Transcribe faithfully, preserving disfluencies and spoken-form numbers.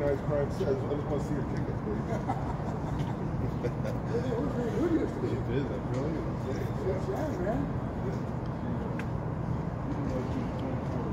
organized crime says. I just want to see your ticket, please. It is, I'm really. That's right, man.